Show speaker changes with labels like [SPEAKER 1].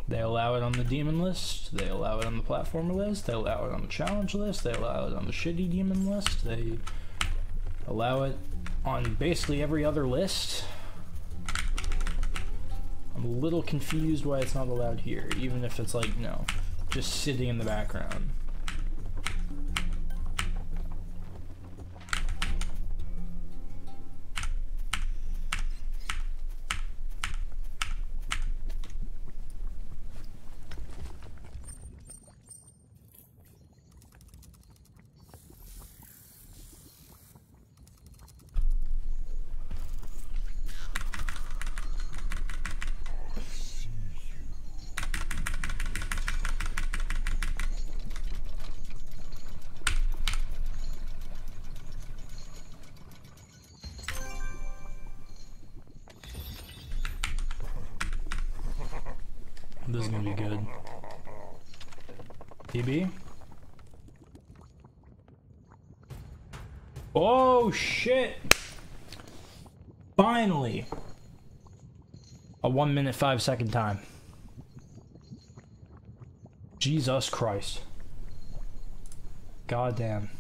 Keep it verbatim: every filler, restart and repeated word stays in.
[SPEAKER 1] They allow it on the demon list, they allow it on the platformer list, they allow it on the challenge list, they allow it on the shitty demon list, they allow it on basically every other list. I'm a little confused why it's not allowed here, even if it's like, you know, just sitting in the background. This is gonna be good. P B? Oh shit! Finally! A one minute five second time. Jesus Christ. God damn.